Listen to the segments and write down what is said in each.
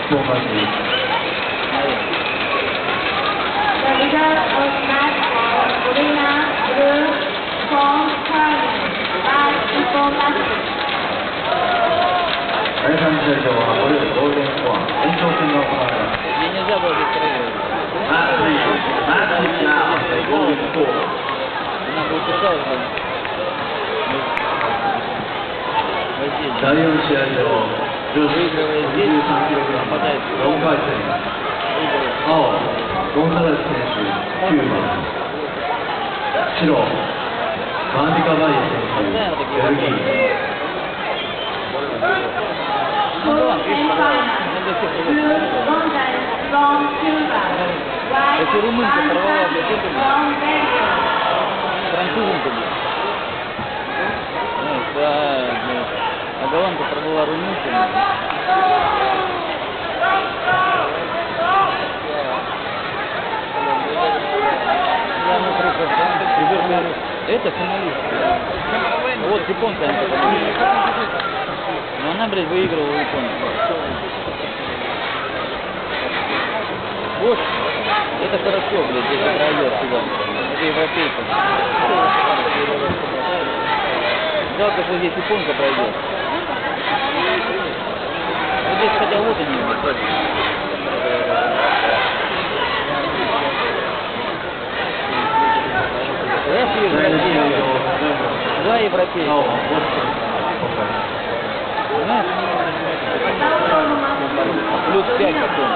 The result was match for winner Blue from China by information. 第3試合はゴールデンスコア延長戦が行われます。第4試合場女子63キログラム4回戦青ゴンサレス選手9番白マンディカバイエ選手ベルギー Это румынка порвала французинка. А голландка порвала румынку. Это финалист. Вот японка. Но она, блядь, выигрывала японку. Вот. Это хорошо, блядь, здесь пройдет сюда. Это европейка. Жалко, что здесь японка пройдет. Вот здесь хотя вот они, блядь. Раз европейка. Два европейка. Плюс 5 потом.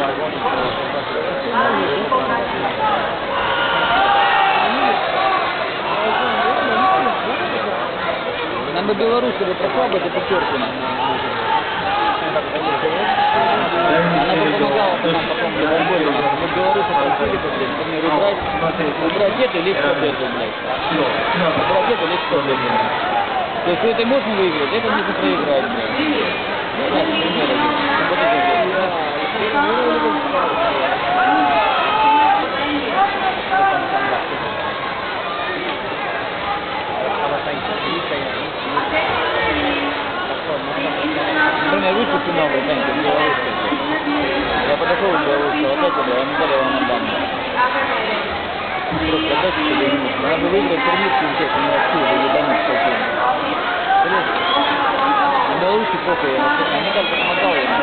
Нам бы белорусского прошла бы до пятерки. Она бы помогала нам потом для борьбы. Мы белорусы прошли, блядь, убрать это и лечь под это, блядь. Убрать это и лечь под это. То есть это можно выиграть, это нужно проиграть, блядь. Знаешь, примеры. Например, вышел финал, знаете, белорусский. Я подошел к белорусскому, вот это, а не дали вам отдам. Просто отдайте себе минуту. Надо выиграть турнир, естественно, не отсюда, или домой, спокойно. На Беларуси плохо, мне как-то помогал я.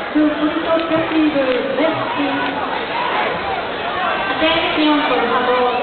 Attention, por favor.